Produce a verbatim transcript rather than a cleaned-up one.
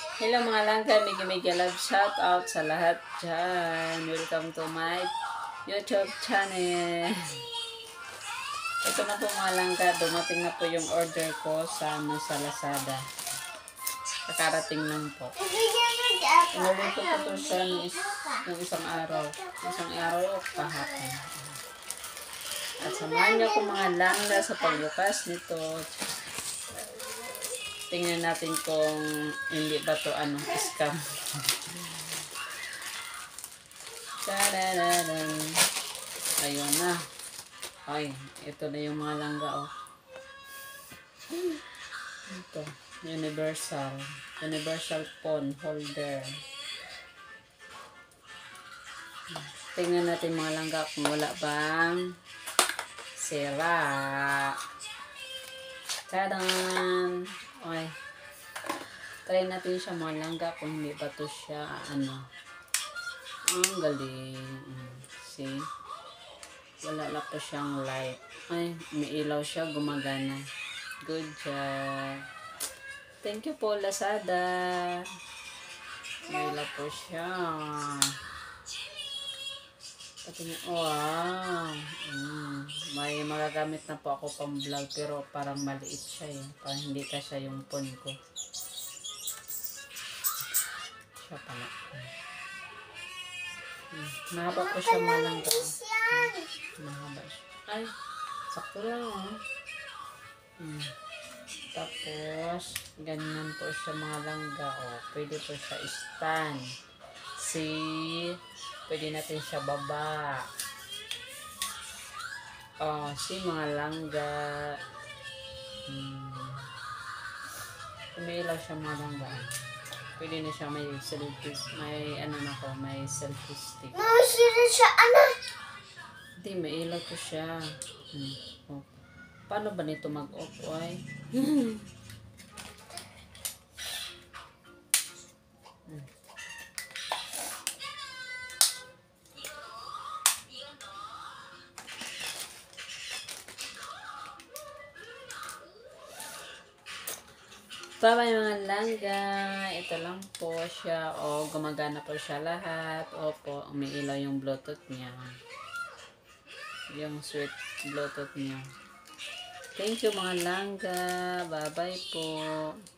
Hello mga langga, mega mega love shout out sa lahat dyan. Welcome to my YouTube channel. Ito na po mga langga, dumating na po yung order ko sa, ano, sa Lazada. Nakarating lang po. Inuwi ko po ito siya ng, is, ng isang araw. Isang araw o kahapon. At samahan niyo ko mga langga sa pagbukas nito. Tingnan natin kung hindi ba to ano, scam. Tadadadan. Ayun na. Ay, ito na yung mga langga, oh. Ito, universal. Universal phone holder. Tingnan natin mga langga kung wala bang sira. Tadan! Okay. Try natin siya mga langga kung hindi ba to siya, ano. Ang galing. See? Wala lang po siyang light. Ay, may ilaw siya, gumagana. Good job. Thank you po, Lazada. May ilaw po siya. Pati nga, wow. Mm. May magagamit na po ako pang vlog pero parang maliit siya eh. Parang hindi kasya yung phone ko. Siya pala. Hmm. Mahaba po siya malangga. Hmm. Mahaba siya. Ay, sakto lang oh. Hmm. Tapos, ganyan po siya mga langga oh. Pwede po siya stand. See? Pwede natin siya baba. Oh, si mga langga. Hmm. Umilaw siya mga langga. Pwede na siya may selfie. May ano na ko, may selfie stick. Masira siya, ano? Hindi, may ilaw to siya. Hmm. Oh. Paano ba nito mag-off? Ay? Hmm. Bye mga langga. Ito lang po siya. O, gumagana po siya lahat. Opo, umiilaw yung bluetooth niya. Yung sweet bluetooth niya. Thank you mga langga. Bye bye po.